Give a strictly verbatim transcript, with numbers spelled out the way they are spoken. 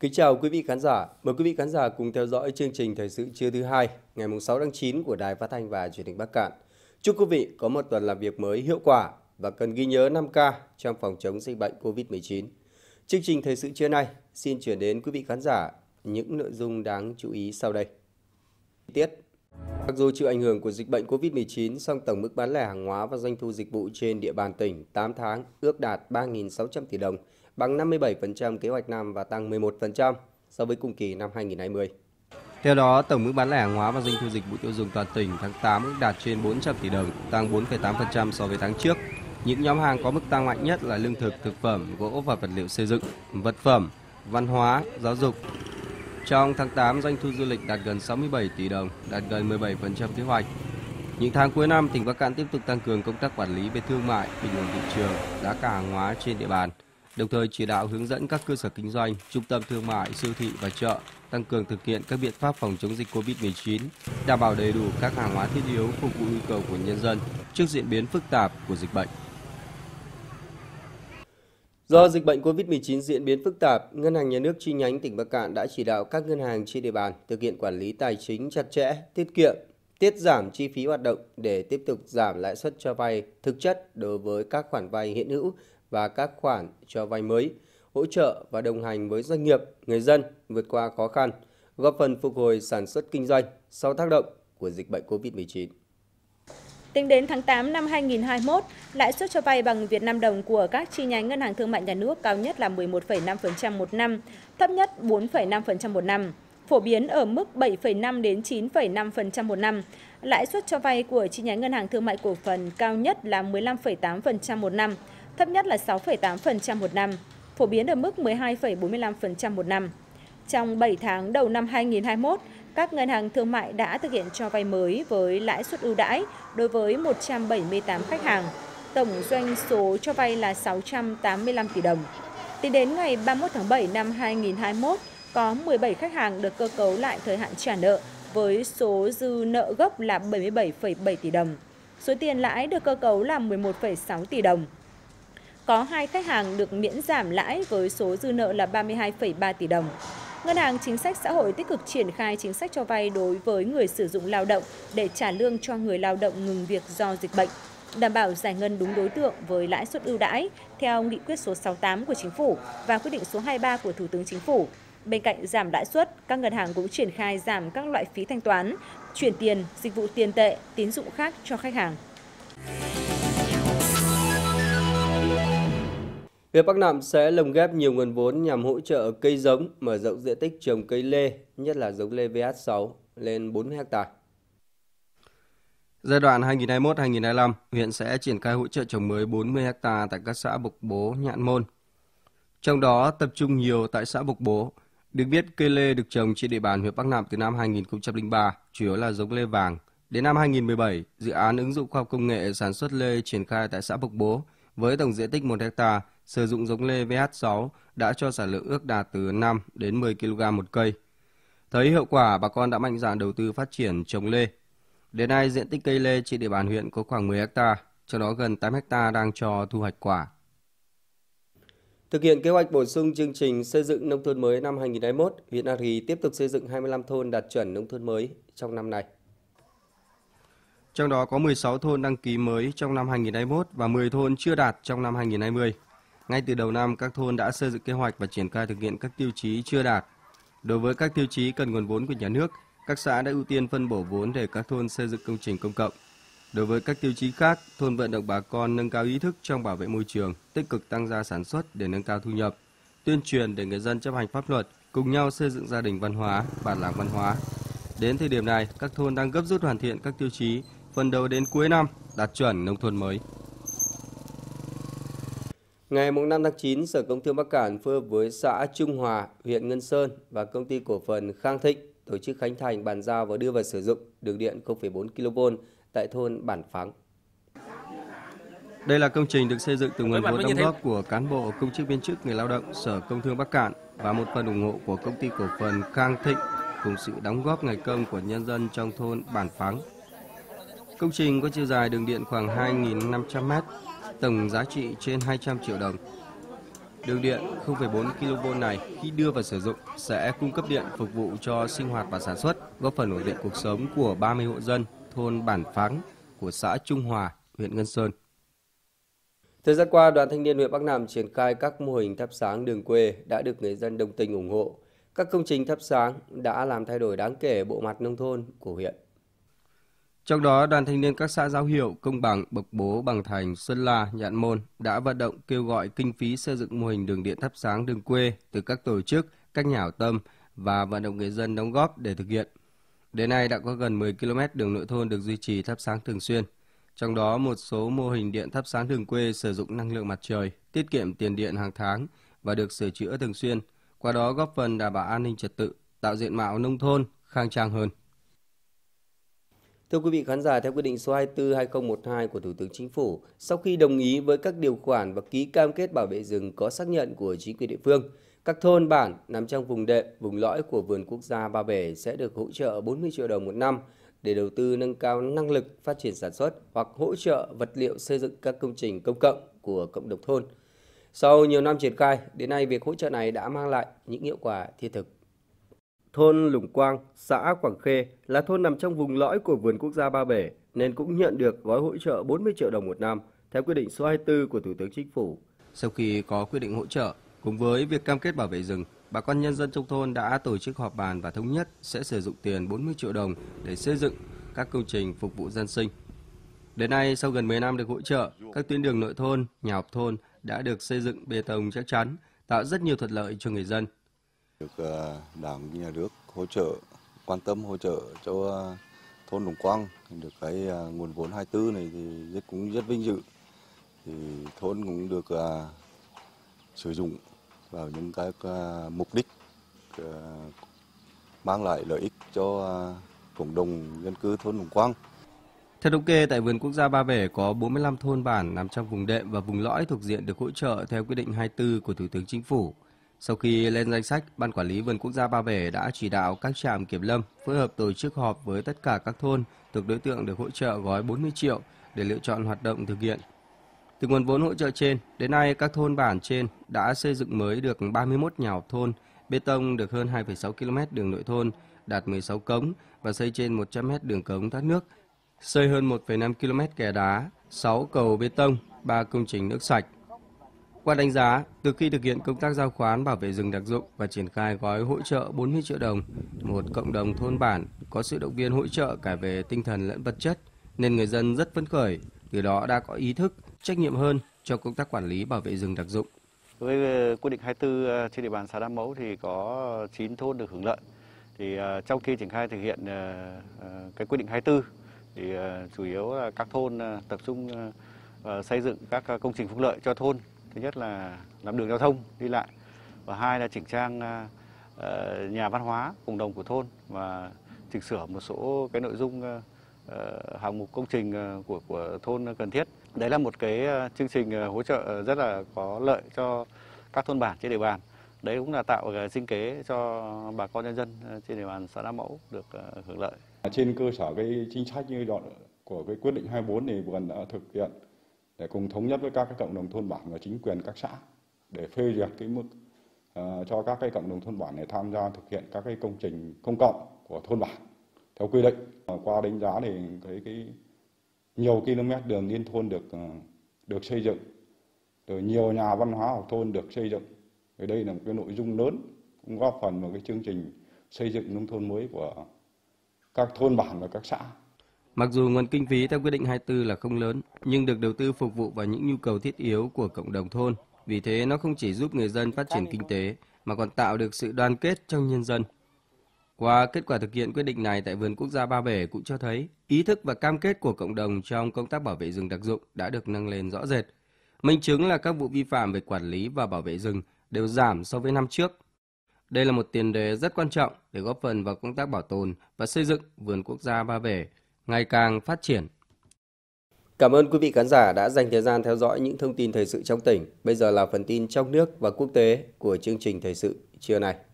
Kính chào quý vị khán giả. Mời quý vị khán giả cùng theo dõi chương trình Thời sự trưa thứ hai, ngày sáu tháng chín của Đài Phát thanh và Truyền hình Bắc Kạn. Chúc quý vị có một tuần làm việc mới hiệu quả và cần ghi nhớ năm K trong phòng chống dịch bệnh Covid mười chín. Chương trình Thời sự trưa nay xin chuyển đến quý vị khán giả những nội dung đáng chú ý sau đây. Tiết. Mặc dù chịu ảnh hưởng của dịch bệnh Covid mười chín, song tổng mức bán lẻ hàng hóa và doanh thu dịch vụ trên địa bàn tỉnh tám tháng ước đạt ba nghìn sáu trăm tỷ đồng, bằng năm mươi bảy phần trăm kế hoạch năm và tăng mười một phần trăm so với cùng kỳ năm hai nghìn không trăm hai mươi. Theo đó, tổng mức bán lẻ hàng hóa và doanh thu dịch vụ tiêu dùng toàn tỉnh tháng tám ước đạt trên bốn trăm tỷ đồng, tăng bốn phẩy tám phần trăm so với tháng trước. Những nhóm hàng có mức tăng mạnh nhất là lương thực, thực phẩm, gỗ và vật liệu xây dựng, vật phẩm, văn hóa, giáo dục. Trong tháng tám, doanh thu du lịch đạt gần sáu mươi bảy tỷ đồng, đạt gần mười bảy phần trăm kế hoạch. Những tháng cuối năm, tỉnh Bắc Kạn tiếp tục tăng cường công tác quản lý về thương mại, bình ổn thị trường, giá cả hàng hóa trên địa bàn, đồng thời chỉ đạo hướng dẫn các cơ sở kinh doanh, trung tâm thương mại, siêu thị và chợ tăng cường thực hiện các biện pháp phòng chống dịch Covid mười chín, đảm bảo đầy đủ các hàng hóa thiết yếu phục vụ nhu cầu của nhân dân trước diễn biến phức tạp của dịch bệnh. Do dịch bệnh Covid mười chín diễn biến phức tạp, Ngân hàng Nhà nước chi nhánh tỉnh Bắc Kạn đã chỉ đạo các ngân hàng trên địa bàn thực hiện quản lý tài chính chặt chẽ, tiết kiệm, tiết giảm chi phí hoạt động để tiếp tục giảm lãi suất cho vay thực chất đối với các khoản vay hiện hữu và các khoản cho vay mới, hỗ trợ và đồng hành với doanh nghiệp, người dân vượt qua khó khăn, góp phần phục hồi sản xuất kinh doanh sau tác động của dịch bệnh Covid mười chín. Tính đến tháng tám năm hai nghìn không trăm hai mươi mốt, lãi suất cho vay bằng Việt Nam đồng của các chi nhánh Ngân hàng Thương mại Nhà nước cao nhất là mười một phẩy năm phần trăm một năm, thấp nhất bốn phẩy năm phần trăm một năm, phổ biến ở mức bảy phẩy năm đến chín phẩy năm phần trăm một năm. Lãi suất cho vay của chi nhánh Ngân hàng Thương mại Cổ phần cao nhất là mười lăm phẩy tám phần trăm một năm, thấp nhất là sáu phẩy tám phần trăm một năm, phổ biến ở mức mười hai phẩy bốn mươi lăm phần trăm một năm. Trong bảy tháng đầu năm hai nghìn không trăm hai mươi mốt, các ngân hàng thương mại đã thực hiện cho vay mới với lãi suất ưu đãi đối với một trăm bảy mươi tám khách hàng. Tổng doanh số cho vay là sáu trăm tám mươi lăm tỷ đồng. Tính đến ngày ba mươi mốt tháng bảy năm hai nghìn không trăm hai mươi mốt, có mười bảy khách hàng được cơ cấu lại thời hạn trả nợ với số dư nợ gốc là bảy mươi bảy phẩy bảy tỷ đồng. Số tiền lãi được cơ cấu là mười một phẩy sáu tỷ đồng. Có hai khách hàng được miễn giảm lãi với số dư nợ là ba mươi hai phẩy ba tỷ đồng. Ngân hàng Chính sách Xã hội tích cực triển khai chính sách cho vay đối với người sử dụng lao động để trả lương cho người lao động ngừng việc do dịch bệnh, đảm bảo giải ngân đúng đối tượng với lãi suất ưu đãi theo nghị quyết số sáu mươi tám của Chính phủ và quyết định số hai mươi ba của Thủ tướng Chính phủ. Bên cạnh giảm lãi suất, các ngân hàng cũng triển khai giảm các loại phí thanh toán, chuyển tiền, dịch vụ tiền tệ, tín dụng khác cho khách hàng. Huyện Bắc Nạm sẽ lồng ghép nhiều nguồn vốn nhằm hỗ trợ cây giống, mở rộng diện tích trồng cây lê, nhất là giống lê vê hát sáu lên bốn mươi ha. Giai đoạn hai nghìn không trăm hai mươi mốt đến hai nghìn không trăm hai mươi lăm, huyện sẽ triển khai hỗ trợ trồng mới bốn mươi ha tại các xã Bộc Bố, Nhạn Môn. Trong đó tập trung nhiều tại xã Bộc Bố. Được biết, cây lê được trồng trên địa bàn huyện Bắc Nạm từ năm hai nghìn không trăm lẻ ba, chủ yếu là giống lê vàng. Đến năm hai nghìn không trăm mười bảy, dự án ứng dụng khoa học công nghệ sản xuất lê triển khai tại xã Bộc Bố với tổng diện tích một ha, sử dụng giống lê vê hát sáu đã cho sản lượng ước đạt từ năm đến mười ki lô gam một cây. Thấy hiệu quả, bà con đã mạnh dạn đầu tư phát triển trồng lê. Đến nay, diện tích cây lê trên địa bàn huyện có khoảng mười ha, trong đó gần tám ha đang cho thu hoạch quả. Thực hiện kế hoạch bổ sung chương trình xây dựng nông thôn mới năm hai nghìn không trăm hai mươi mốt, huyện A Ri tiếp tục xây dựng hai mươi lăm thôn đạt chuẩn nông thôn mới trong năm nay. Trong đó có mười sáu thôn đăng ký mới trong năm hai nghìn không trăm hai mươi mốt và mười thôn chưa đạt trong năm hai nghìn không trăm hai mươi. Ngay từ đầu năm, các thôn đã xây dựng kế hoạch và triển khai thực hiện các tiêu chí chưa đạt. Đối với các tiêu chí cần nguồn vốn của nhà nước, các xã đã ưu tiên phân bổ vốn để các thôn xây dựng công trình công cộng. Đối với các tiêu chí khác, thôn vận động bà con nâng cao ý thức trong bảo vệ môi trường, tích cực tăng gia sản xuất để nâng cao thu nhập, tuyên truyền để người dân chấp hành pháp luật, cùng nhau xây dựng gia đình văn hóa, bản làng văn hóa. Đến thời điểm này, các thôn đang gấp rút hoàn thiện các tiêu chí, phần đầu đến cuối năm đạt chuẩn nông thôn mới. Ngày năm tháng chín, Sở Công Thương Bắc Kạn phối hợp với xã Trung Hòa, huyện Ngân Sơn và công ty cổ phần Khang Thịnh tổ chức khánh thành, bàn giao và đưa vào sử dụng đường điện không phẩy bốn ki lô vôn tại thôn Bản Pháng. Đây là công trình được xây dựng từ nguồn vốn đóng góp của cán bộ, công chức viên chức, người lao động Sở Công Thương Bắc Kạn và một phần ủng hộ của công ty cổ phần Khang Thịnh cùng sự đóng góp ngày công của nhân dân trong thôn Bản Pháng. Công trình có chiều dài đường điện khoảng hai nghìn năm trăm mét, tổng giá trị trên hai trăm triệu đồng. Đường điện không phẩy bốn ki lô vôn này khi đưa vào sử dụng sẽ cung cấp điện phục vụ cho sinh hoạt và sản xuất, góp phần ổn định cuộc sống của ba mươi hộ dân thôn Bản Pháng của xã Trung Hòa, huyện Ngân Sơn. Thời gian qua, Đoàn Thanh niên huyện Bắc Nạm triển khai các mô hình thắp sáng đường quê đã được người dân đồng tình ủng hộ. Các công trình thắp sáng đã làm thay đổi đáng kể bộ mặt nông thôn của huyện. Trong đó, Đoàn Thanh niên các xã Giáo Hiệu, Công Bằng, Bộc Bố, Bằng Thành, Xuân La, Nhạn Môn đã vận động kêu gọi kinh phí xây dựng mô hình đường điện thắp sáng đường quê từ các tổ chức, các nhà hảo tâm và vận động người dân đóng góp để thực hiện. Đến nay đã có gần mười ki lô mét đường nội thôn được duy trì thắp sáng thường xuyên. Trong đó, một số mô hình điện thắp sáng đường quê sử dụng năng lượng mặt trời, tiết kiệm tiền điện hàng tháng và được sửa chữa thường xuyên. Qua đó góp phần đảm bảo an ninh trật tự, tạo diện mạo nông thôn khang trang hơn. Thưa quý vị khán giả, theo quyết định số hai mươi tư trên hai nghìn không trăm mười hai của Thủ tướng Chính phủ, sau khi đồng ý với các điều khoản và ký cam kết bảo vệ rừng có xác nhận của chính quyền địa phương, các thôn bản nằm trong vùng đệm, vùng lõi của vườn quốc gia Ba Bể sẽ được hỗ trợ bốn mươi triệu đồng một năm để đầu tư nâng cao năng lực phát triển sản xuất hoặc hỗ trợ vật liệu xây dựng các công trình công cộng của cộng đồng thôn. Sau nhiều năm triển khai, đến nay việc hỗ trợ này đã mang lại những hiệu quả thiết thực. Thôn Lũng Quang, xã Quảng Khê là thôn nằm trong vùng lõi của vườn quốc gia Ba Bể nên cũng nhận được gói hỗ trợ bốn mươi triệu đồng một năm theo quyết định số hai mươi tư của Thủ tướng Chính phủ. Sau khi có quyết định hỗ trợ, cùng với việc cam kết bảo vệ rừng, bà con nhân dân trong thôn đã tổ chức họp bàn và thống nhất sẽ sử dụng tiền bốn mươi triệu đồng để xây dựng các công trình phục vụ dân sinh. Đến nay, sau gần mười năm được hỗ trợ, các tuyến đường nội thôn, nhà học thôn đã được xây dựng bê tông chắc chắn, tạo rất nhiều thuận lợi cho người dân. Được Đảng, nhà nước hỗ trợ, quan tâm hỗ trợ cho thôn Lũng Quang, được cái nguồn vốn hai mươi tư này thì rất cũng rất vinh dự. Thì thôn cũng được uh, sử dụng vào những cái uh, mục đích uh, mang lại lợi ích cho uh, cộng đồng dân cư thôn Lũng Quang. Theo thống kê, tại vườn quốc gia Ba Bể có bốn mươi lăm thôn bản nằm trong vùng đệm và vùng lõi thuộc diện được hỗ trợ theo quyết định hai mươi tư của Thủ tướng Chính phủ. Sau khi lên danh sách, Ban Quản lý Vườn Quốc gia Ba Bể đã chỉ đạo các trạm kiểm lâm phối hợp tổ chức họp với tất cả các thôn thuộc đối tượng được hỗ trợ gói bốn mươi triệu để lựa chọn hoạt động thực hiện. Từ nguồn vốn hỗ trợ trên, đến nay các thôn bản trên đã xây dựng mới được ba mươi mốt nhà học thôn, bê tông được hơn hai phẩy sáu ki lô mét đường nội thôn, đạt mười sáu cống và xây trên một trăm mét đường cống thoát nước, xây hơn một phẩy năm ki lô mét kè đá, sáu cầu bê tông, ba công trình nước sạch. Qua đánh giá, từ khi thực hiện công tác giao khoán bảo vệ rừng đặc dụng và triển khai gói hỗ trợ bốn mươi triệu đồng, một cộng đồng thôn bản có sự động viên hỗ trợ cả về tinh thần lẫn vật chất, nên người dân rất phấn khởi, từ đó đã có ý thức, trách nhiệm hơn trong công tác quản lý bảo vệ rừng đặc dụng. Với quyết định hai mươi tư trên địa bàn xã Đa Mẫu thì có chín thôn được hưởng lợi. Thì trong khi triển khai thực hiện cái quyết định hai mươi tư thì chủ yếu là các thôn tập trung xây dựng các công trình phúc lợi cho thôn. Thứ nhất là làm đường giao thông đi lại, và hai là chỉnh trang uh, nhà văn hóa cộng đồng của thôn và chỉnh sửa một số cái nội dung uh, hạng mục công trình uh, của của thôn cần thiết. Đấy là một cái uh, chương trình uh, hỗ trợ rất là có lợi cho các thôn bản trên địa bàn. Đấy cũng là tạo uh, sinh kế cho bà con nhân dân uh, trên địa bàn xã Đa Mẫu được uh, hưởng lợi. Trên cơ sở cái chính sách như đoạn của cái quyết định hai mươi tư này vườn đã thực hiện để cùng thống nhất với các cái cộng đồng thôn bản và chính quyền các xã để phê duyệt cái mức uh, cho các cái cộng đồng thôn bản này tham gia thực hiện các cái công trình công cộng của thôn bản theo quy định. Uh, qua đánh giá thì cái cái nhiều km đường liên thôn được uh, được xây dựng, rồi nhiều nhà văn hóa học thôn được xây dựng. Thì đây là một cái nội dung lớn cũng góp phần vào cái chương trình xây dựng nông thôn mới của các thôn bản và các xã. Mặc dù nguồn kinh phí theo quyết định hai mươi tư là không lớn, nhưng được đầu tư phục vụ vào những nhu cầu thiết yếu của cộng đồng thôn. Vì thế nó không chỉ giúp người dân phát triển kinh tế, mà còn tạo được sự đoàn kết trong nhân dân. Qua kết quả thực hiện quyết định này tại Vườn Quốc gia Ba Bể cũng cho thấy ý thức và cam kết của cộng đồng trong công tác bảo vệ rừng đặc dụng đã được nâng lên rõ rệt. Minh chứng là các vụ vi phạm về quản lý và bảo vệ rừng đều giảm so với năm trước. Đây là một tiền đề rất quan trọng để góp phần vào công tác bảo tồn và xây dựng Vườn Quốc gia Ba Bể ngày càng phát triển. Cảm ơn quý vị khán giả đã dành thời gian theo dõi những thông tin thời sự trong tỉnh. Bây giờ là phần tin trong nước và quốc tế của chương trình thời sự trưa nay.